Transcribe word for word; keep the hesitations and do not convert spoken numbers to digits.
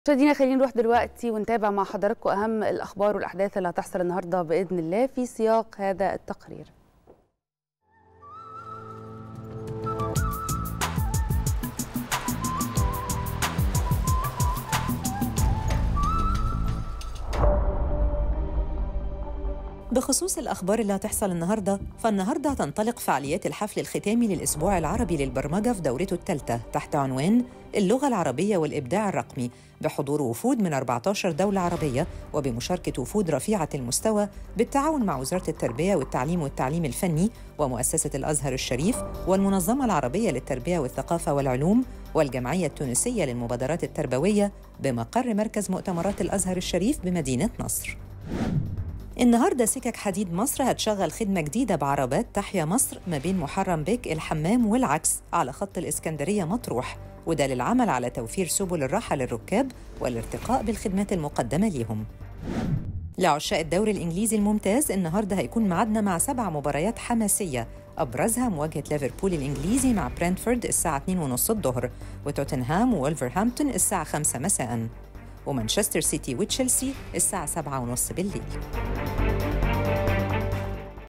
مشاهدينا خلينا نروح دلوقتي ونتابع مع حضراتكم أهم الأخبار والأحداث اللي هتحصل النهاردة بإذن الله في سياق هذا التقرير. بخصوص الأخبار اللي هتحصل النهاردة، فالنهاردة هتنطلق فعاليات الحفل الختامي للأسبوع العربي للبرمجة في دورته الثالثة تحت عنوان اللغة العربية والإبداع الرقمي، بحضور وفود من أربعة عشر دولة عربية وبمشاركة وفود رفيعة المستوى بالتعاون مع وزارة التربية والتعليم والتعليم الفني ومؤسسة الأزهر الشريف والمنظمة العربية للتربية والثقافة والعلوم والجمعية التونسية للمبادرات التربوية بمقر مركز مؤتمرات الأزهر الشريف بمدينة نصر. النهارده سكك حديد مصر هتشغل خدمة جديدة بعربات تحيا مصر ما بين محرم بيك الحمام والعكس على خط الإسكندرية مطروح، وده للعمل على توفير سبل الراحة للركاب والارتقاء بالخدمات المقدمة ليهم. لعشاق الدوري الإنجليزي الممتاز النهارده هيكون ميعادنا مع سبع مباريات حماسية، أبرزها مواجهة ليفربول الإنجليزي مع برنتفورد الساعة اتنين وثلاثين الظهر، وتوتنهام وولفرهامبتون الساعة خمسة مساءً، ومانشستر سيتي وتشيلسي الساعة سبعة وثلاثين بالليل.